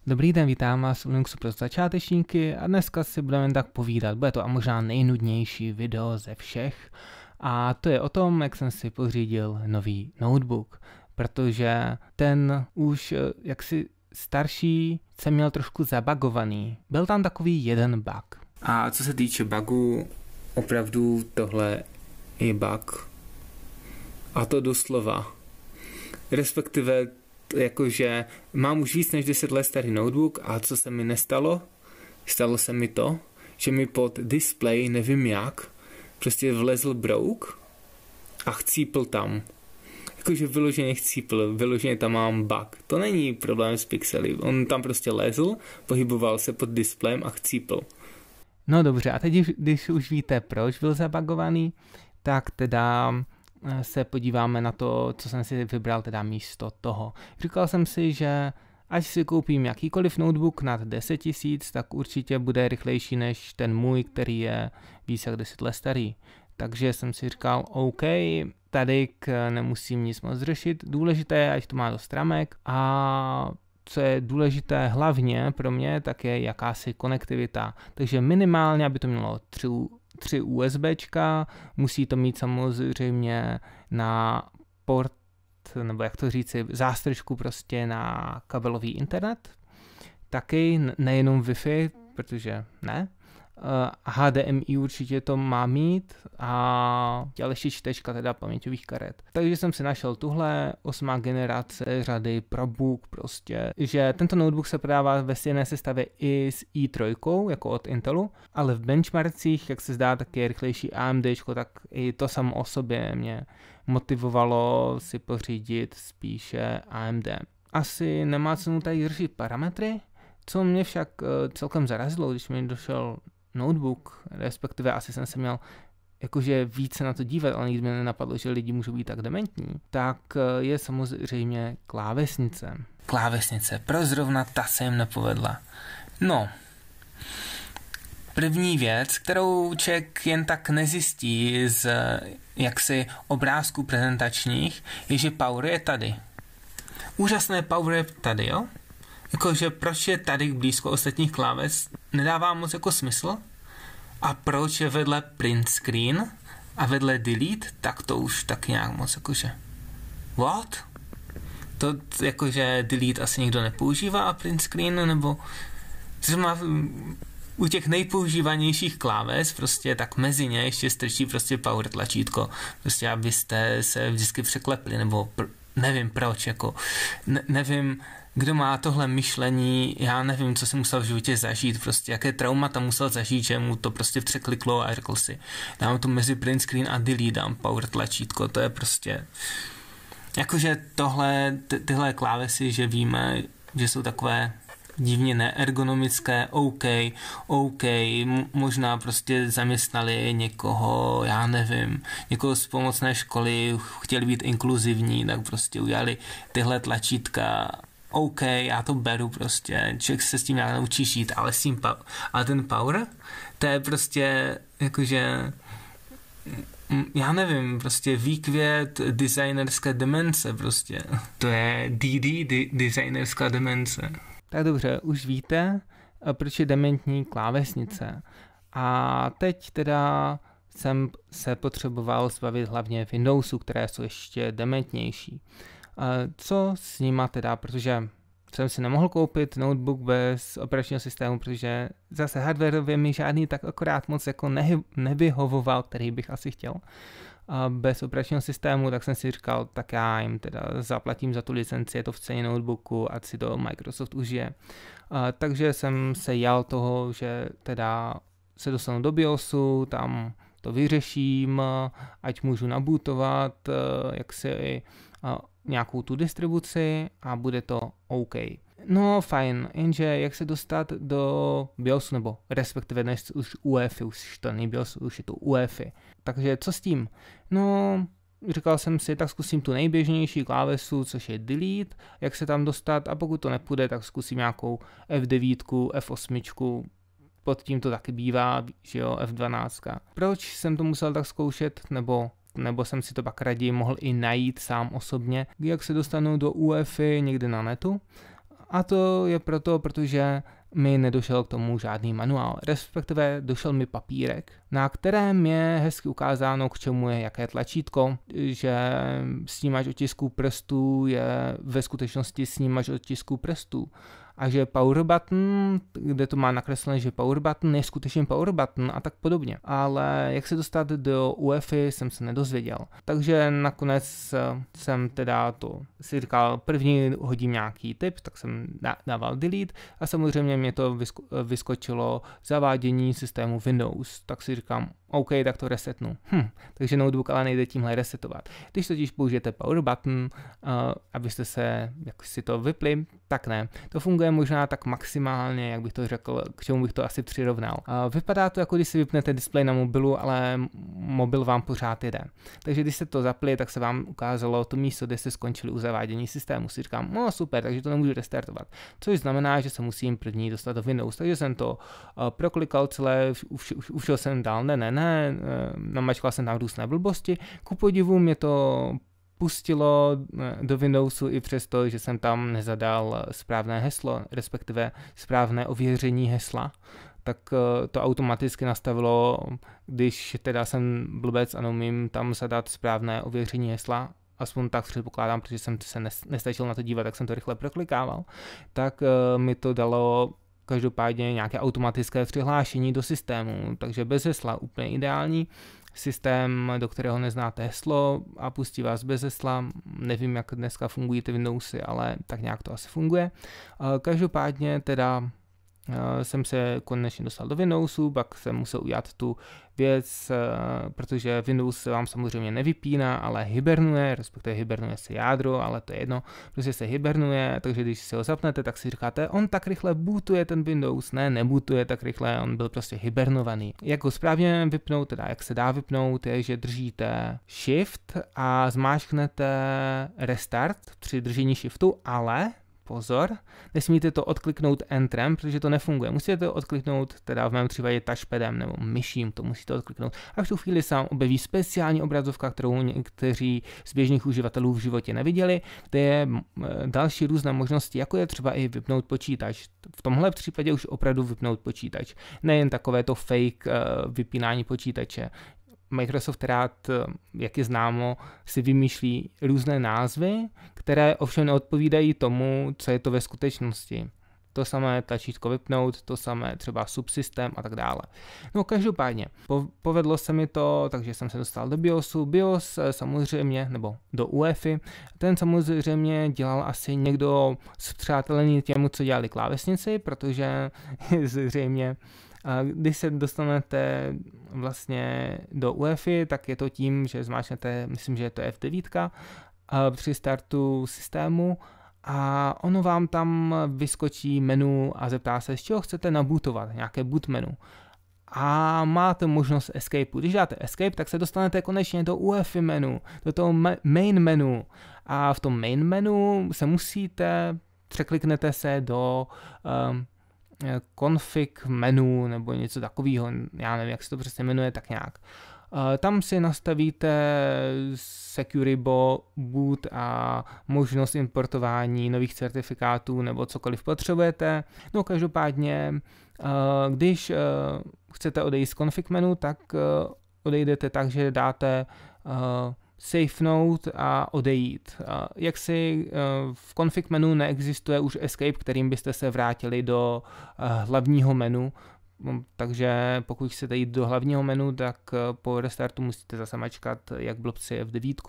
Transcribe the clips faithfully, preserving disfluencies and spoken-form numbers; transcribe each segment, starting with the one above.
Dobrý den, vítám vás u Linuxu pro začátečníky a dneska si budeme tak povídat. Bude to a možná nejnudnější video ze všech a to je o tom, jak jsem si pořídil nový notebook, protože ten už jaksi starší jsem měl trošku zabagovaný. Byl tam takový jeden bug. A co se týče bugů, opravdu tohle je bug. A to doslova. Respektive jakože mám už víc než deset let starý notebook a co se mi nestalo? Stalo se mi to, že mi pod display, nevím jak, prostě vlezl brouk a chcípl tam. Jakože vyloženě chcípl, vyloženě tam mám bug. To není problém s pixely, on tam prostě lezl, pohyboval se pod displejem a chcípl. No dobře, a teď když už víte, proč byl zabagovaný, tak teda se podíváme na to, co jsem si vybral teda místo toho. Říkal jsem si, že až si koupím jakýkoliv notebook nad deset tisíc, tak určitě bude rychlejší než ten můj, který je víc jak deset let starý. Takže jsem si říkal, OK, tady nemusím nic moc řešit, důležité je, ať to má dost ramek a co je důležité hlavně pro mě, tak je jakási konektivita. Takže minimálně, aby to mělo tři tři USBčka, musí to mít samozřejmě na port, nebo jak to říci, zástrčku prostě na kabelový internet. Taky nejenom Wi-Fi, protože ne. H D M I určitě to má mít a další čtečka teda paměťových karet. Takže jsem si našel tuhle osmá generace řady ProBook prostě, že tento notebook se prodává ve stejné sestavě i s i tři jako od Intelu, ale v benchmarkcích, jak se zdá, tak je rychlejší AMDčko, tak i to samo o sobě mě motivovalo si pořídit spíše A M D. Asi nemá cenu tady řešit parametry, co mě však celkem zarazilo, když mi došel notebook, respektive asi jsem se měl jakože více na to dívat, ale nikdy mě nenapadlo, že lidi můžou být tak dementní, tak je samozřejmě klávesnice. Klávesnice, proč zrovna ta se jim nepovedla? No, první věc, kterou člověk jen tak nezjistí z jaksi obrázků prezentačních, je, že power je tady. Úžasné power je tady, jo? Jakože proč je tady blízko ostatních kláves, nedává moc jako smysl. A proč je vedle print screen a vedle delete, tak to už tak nějak moc jakože what? To jakože delete asi nikdo nepoužívá a print screen, nebo třeba u těch nejpoužívanějších kláves prostě tak mezi ně ještě strčí prostě power tlačítko, prostě abyste se vždycky překlepli, nebo pr- nevím proč, jako ne- nevím, kdo má tohle myšlení, já nevím, co si musel v životě zažít, prostě jaké traumata musel zažít, že mu to prostě překliklo a řekl si, dám to mezi print screen a delete, dám power tlačítko, to je prostě, jakože tohle, ty, tyhle klávesy, že víme, že jsou takové divně neergonomické, OK, OK, m- možná prostě zaměstnali někoho, já nevím, někoho z pomocné školy, chtěli být inkluzivní, tak prostě udělali tyhle tlačítka. OK, já to beru prostě, člověk se s tím nějak naučí žít, ale, s tím pa- ale ten power, to je prostě jakože, já nevím, prostě výkvět designerské demence prostě. To je D D, di- designerská demence. Tak dobře, už víte, proč je dementní klávesnice. A teď teda jsem se potřeboval zbavit hlavně Windowsu, které jsou ještě dementnější. Co s nima teda, protože jsem si nemohl koupit notebook bez operačního systému, protože zase hardwareově mi žádný tak akorát moc jako nehy, nevyhovoval, který bych asi chtěl. A bez operačního systému, tak jsem si říkal, tak já jim teda zaplatím za tu licenci, je to v ceně notebooku, ať si to Microsoft užije. A, takže jsem se jal toho, že teda se dostanu do BIOSu, tam to vyřeším, ať můžu nabootovat, jak si nějakou tu distribuci a bude to OK. No fajn, jenže jak se dostat do BIOSu, nebo respektive dnes už U E F I, už to není BIOS, už je to U E F I. Takže co s tím? No, říkal jsem si, tak zkusím tu nejběžnější klávesu, což je delete, jak se tam dostat, a pokud to nepůjde, tak zkusím nějakou F devět, F osm, pod tím to taky bývá, že jo, F dvanáct. Proč jsem to musel tak zkoušet, nebo nebo jsem si to pak raději mohl i najít sám osobně, jak se dostanu do U E F I někde na netu. A to je proto, protože mi nedošel k tomu žádný manuál, respektive došel mi papírek, na kterém je hezky ukázáno, k čemu je jaké tlačítko, že snímač otisků prstů je ve skutečnosti snímač otisků prstů. A že power button, kde to má nakreslené, že power button je skutečně power button a tak podobně. Ale jak se dostat do U E F I, jsem se nedozvěděl. Takže nakonec jsem teda to si říkal, první hodím nějaký tip, tak jsem dával delete a samozřejmě mě to vyskočilo zavádění systému Windows. Tak si říkám, OK, tak to resetnu. Hm, takže notebook ale nejde tímhle resetovat. Když totiž použijete power button, uh, abyste se, jak si to vypli, tak ne. To funguje možná tak maximálně, jak bych to řekl, k čemu bych to asi přirovnal. Uh, vypadá to, jako když si vypnete displej na mobilu, ale mobil vám pořád jede. Takže když se to zapli, tak se vám ukázalo to místo, kde jste skončili u zavádění systému. Si říkám, no super, takže to nemůžu restartovat. Což znamená, že se musím první dostat do Windows. Takže jsem to uh, proklikal celé, už, už, už jsem dál, ne, ne, ne, namačkal jsem tam různé blbosti. Ku podivu mě to pustilo do Windowsu i přesto, že jsem tam nezadal správné heslo, respektive správné ověření hesla, tak to automaticky nastavilo, když teda jsem blbec a neumím tam zadat správné ověření hesla, aspoň tak předpokládám, protože jsem se nestačil na to dívat, tak jsem to rychle proklikával, tak mi to dalo každopádně nějaké automatické přihlášení do systému, takže bez hesla úplně ideální. Systém, do kterého neznáte heslo a pustí vás bez hesla. Nevím, jak dneska fungují ty Windowsy, ale tak nějak to asi funguje. Každopádně teda jsem se konečně dostal do Windowsu, pak jsem musel udělat tu věc, protože Windows se vám samozřejmě nevypíná, ale hibernuje, respektive hibernuje se jádro, ale to je jedno, prostě se hibernuje, takže když si ho zapnete, tak si říkáte, on tak rychle bootuje ten Windows, ne, nebootuje tak rychle, on byl prostě hibernovaný. Jak ho správně vypnout, teda jak se dá vypnout, je, že držíte Shift a zmáčknete Restart při držení Shiftu, ale pozor, nesmíte to odkliknout Enterem, protože to nefunguje. Musíte to odkliknout, teda v mém případě touchpadem nebo myším, to musíte odkliknout. A v tu chvíli se vám objeví speciální obrazovka, kterou někteří z běžných uživatelů v životě neviděli, kde je další různé možnosti, jako je třeba i vypnout počítač. V tomhle případě už opravdu vypnout počítač. Nejen takové to fake vypínání počítače. Microsoft rád, jak je známo, si vymýšlí různé názvy, které ovšem neodpovídají tomu, co je to ve skutečnosti. To samé tlačítko vypnout, to samé třeba subsystém a tak dále. No každopádně, povedlo se mi to, takže jsem se dostal do BIOSu. BIOS samozřejmě, nebo do U E F I, ten samozřejmě dělal asi někdo spřátelený těmu, co dělali klávesnici, protože zřejmě když se dostanete vlastně do U E F I, tak je to tím, že zmáčknete, myslím, že je to F devět při startu systému a ono vám tam vyskočí menu a zeptá se, z čeho chcete nabootovat, nějaké boot menu. A máte možnost escapeu. Když dáte escape, tak se dostanete konečně do U E F I menu, do toho main menu. A v tom main menu se musíte, překliknete se do um, config menu nebo něco takového, já nevím, jak se to přesně jmenuje, tak nějak. Tam si nastavíte Security Boot a možnost importování nových certifikátů nebo cokoliv potřebujete. No každopádně, když chcete odejít z config menu, tak odejdete tak, že dáte safe note a odejít. Jak si v config menu neexistuje už escape, kterým byste se vrátili do hlavního menu, takže pokud chcete jít do hlavního menu, tak po restartu musíte zase mačkat jak blbci F devět.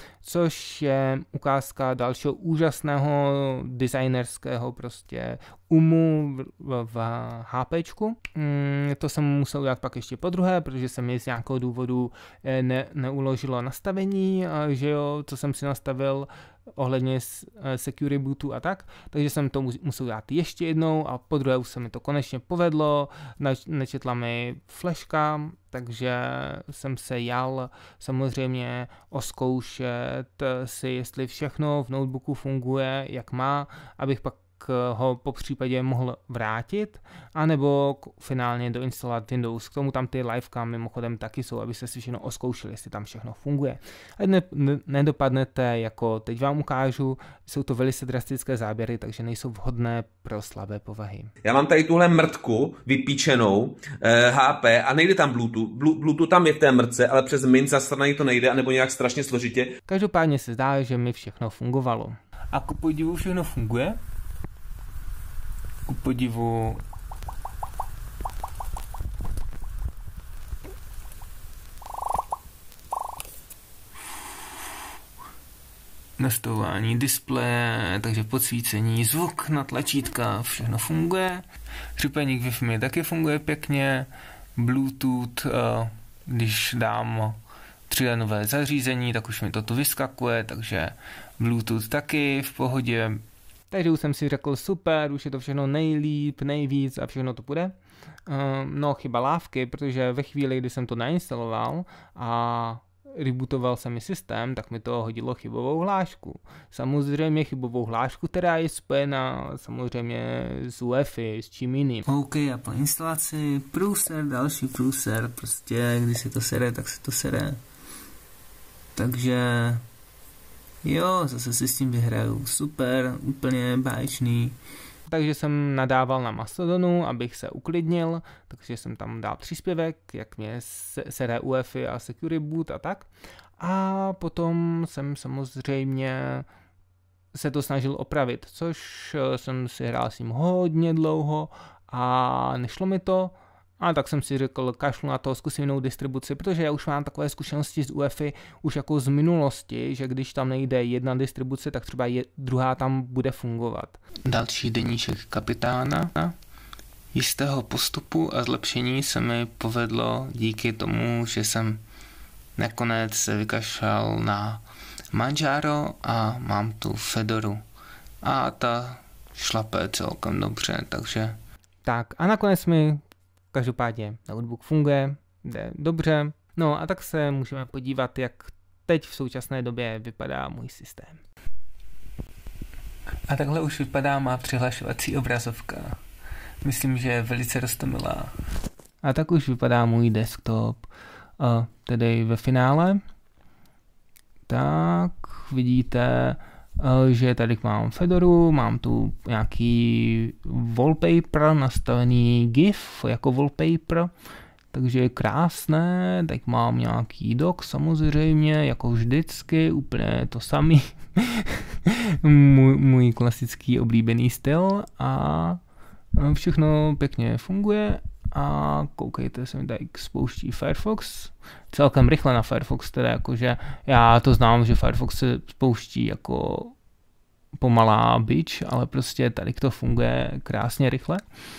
Což je ukázka dalšího úžasného designerského prostě umu v, v HPčku. Mm, to jsem musel udělat pak ještě po druhé, protože se mi z nějakého důvodu ne, neuložilo nastavení, že jo, co jsem si nastavil ohledně security bootu a tak, takže jsem to musel dát ještě jednou a po druhé už se mi to konečně povedlo, nečetla mi flashka, takže jsem se jal samozřejmě oskoušet si, jestli všechno v notebooku funguje, jak má, abych pak ho po případě mohl vrátit, anebo finálně doinstalovat Windows. K tomu tam ty liveka mimochodem taky jsou, abyste si všechno oskoušeli, jestli tam všechno funguje. A ne, ne, nedopadnete jako teď vám ukážu, jsou to velice drastické záběry, takže nejsou vhodné pro slabé povahy. Já mám tady tuhle mrtku vypíčenou eh, H P a nejde tam Bluetooth. Bluetooth tam je v té mrtce, ale přes Mint zastranej to nejde, anebo nějak strašně složitě. Každopádně se zdá, že mi všechno fungovalo. A ku podivu všechno funguje. Ku podivu nastavování displeje, takže podsvícení, zvuk na tlačítka, všechno funguje. Připojení k Wi-Fi mi taky funguje pěkně. Bluetooth, když dám tři nové zařízení, tak už mi to tu vyskakuje, takže Bluetooth taky v pohodě. Takže už jsem si řekl super, už je to všechno nejlíp, nejvíc a všechno to půjde. No chyba lávky, protože ve chvíli, kdy jsem to nainstaloval a rebootoval jsem mi systém, tak mi to hodilo chybovou hlášku. Samozřejmě chybovou hlášku, která je spojena samozřejmě s U E F I, s čím jiným. OK, a po instalaci průser, další průser, prostě když se to sere, tak se to sere. Takže jo, zase si s tím vyhraju, super, úplně báječný. Takže jsem nadával na Mastodonu, abych se uklidnil, takže jsem tam dal příspěvek, jak mě sere U E F I a Security Boot a tak. A potom jsem samozřejmě se to snažil opravit, což jsem si hrál s tím hodně dlouho a nešlo mi to. A tak jsem si řekl, kašlu na to, zkusím jinou distribuci, protože já už mám takové zkušenosti z U E F I už jako z minulosti, že když tam nejde jedna distribuce, tak třeba je, druhá tam bude fungovat. Další deníček kapitána. Jistého postupu a zlepšení se mi povedlo díky tomu, že jsem nakonec se vykašlal na Manjaro a mám tu Fedoru. A ta šlape celkem dobře, takže... Tak a nakonec mi každopádně notebook funguje, jde dobře. No a tak se můžeme podívat, jak teď v současné době vypadá můj systém. A takhle už vypadá má přihlašovací obrazovka. Myslím, že je velice roztomilá. A tak už vypadá můj desktop. A tedy ve finále. Tak vidíte, že tady mám Fedoru, mám tu nějaký wallpaper, nastavený GIF jako wallpaper, takže je krásné, tak mám nějaký dock samozřejmě, jako vždycky, úplně to samý, můj, můj klasický oblíbený styl a všechno pěkně funguje a koukejte, se mi tady spouští Firefox, celkem rychle na Firefox, teda jakože já to znám, že Firefox se spouští jako pomalá bič, ale prostě tady to funguje krásně rychle.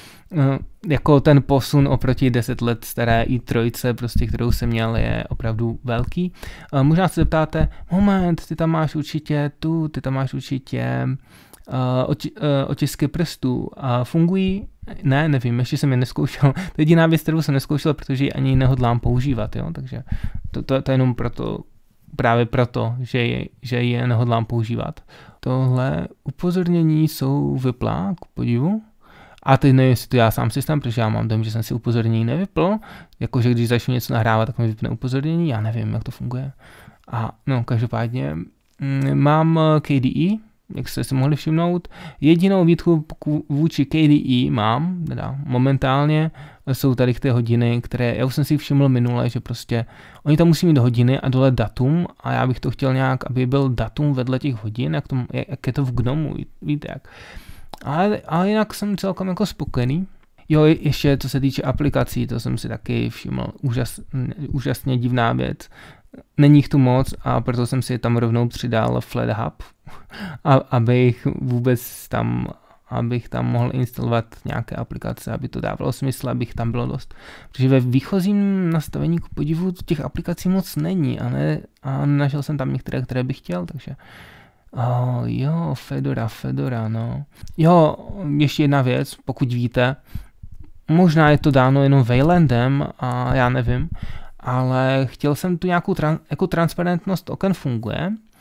Jako ten posun oproti deset let staré i tři, prostě, kterou jsem měl, je opravdu velký. Možná se zeptáte, moment, ty tam máš určitě tu, ty tam máš určitě uh, oči, uh, otisky prstů. Uh, fungují? Ne, nevím, ještě jsem je neskoušel. To je jediná věc, kterou jsem neskoušel, protože ji ani nehodlám používat, jo? Takže to, to, to je jenom proto, právě proto, že je, že je nehodlám používat. Tohle upozornění jsou vyplá, k podivu. A teď nevím, jestli to já sám systém, protože já mám dojem, že jsem si upozornění nevypl. Jakože když začnu něco nahrávat, tak mi vypne upozornění, já nevím, jak to funguje. A no, každopádně mám K D E, jak jste si mohli všimnout. Jedinou výtku vůči K D E mám, teda momentálně, jsou tady ty hodiny, které, já už jsem si všiml minule, že prostě oni tam musí mít hodiny a dole datum a já bych to chtěl nějak, aby byl datum vedle těch hodin, jak, to, jak je to v Gnomu, víte jak. Ale, ale jinak jsem celkem jako spokojený. Jo, ještě co se týče aplikací, to jsem si taky všiml, úžas, úžasně divná věc. Není jich tu moc a proto jsem si tam rovnou přidal FlatHub, abych vůbec tam, abych tam mohl instalovat nějaké aplikace, aby to dávalo smysl, abych tam bylo dost. Protože ve výchozím nastavení k podivu těch aplikací moc není a, ne, a našel jsem tam některé, které bych chtěl, takže oh, jo, Fedora, Fedora, no. Jo, ještě jedna věc, pokud víte, možná je to dáno jenom Waylandem a já nevím, ale chtěl jsem tu nějakou tran- jako transparentnost oken funguje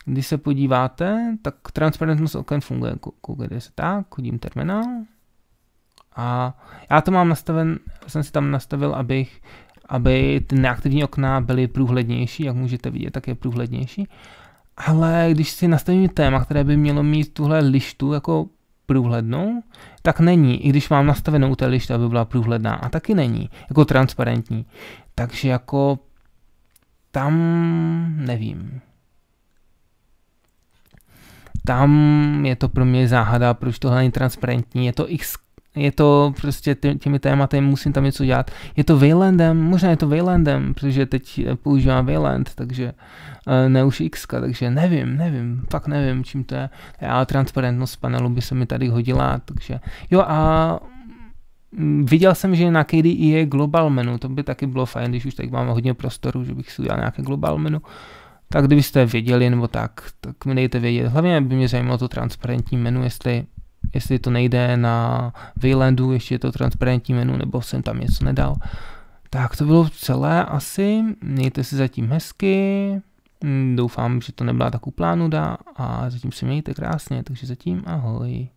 Když se podíváte, tak transparentnost oken funguje. Koukejte se tak, hodím terminál. A já to mám nastaven, jsem si tam nastavil, abych, aby ty neaktivní okna byly průhlednější, jak můžete vidět, tak je průhlednější. Ale když si nastavím téma, které by mělo mít tuhle lištu jako průhlednou, tak není, i když mám nastavenou té lištu, aby byla průhledná, a taky není, jako transparentní. Takže jako tam nevím. Tam je to pro mě záhada, proč tohle není transparentní, je to X, je to prostě těmi tématy, musím tam něco dělat. Je to Waylandem, možná je to Waylandem, protože teď používám Wayland, takže ne už X, takže nevím, nevím, fakt nevím, čím to je. Ale transparentnost panelu by se mi tady hodila, takže jo, a viděl jsem, že na K D E je global menu, to by taky bylo fajn, když už tady máme hodně prostoru, že bych si udělal nějaké global menu. Tak kdybyste věděli, nebo tak, tak mi dejte vědět. Hlavně by mě zajímalo to transparentní menu, jestli, jestli to nejde na Waylandu, ještě je to transparentní menu, nebo jsem tam něco nedal. Tak to bylo celé asi. Mějte si zatím hezky. Doufám, že to nebyla tak úplná nuda a zatím se mějte krásně, takže zatím ahoj.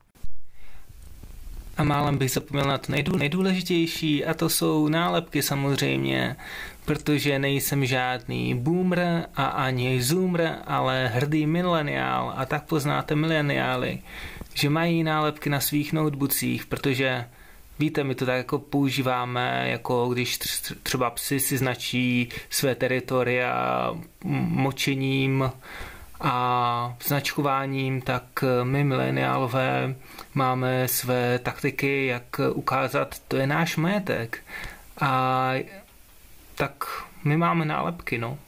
A málem bych zapomněl na to nejdůležitější, a to jsou nálepky samozřejmě, protože nejsem žádný boomer a ani zoomer, ale hrdý mileniál, a tak poznáte mileniály, že mají nálepky na svých notebookcích, protože víte, my to tak jako používáme, jako když třeba psi si značí své teritoria močením a značkováním, tak my mileniálové máme své taktiky, jak ukázat, to je náš majetek. A tak my máme nálepky, no.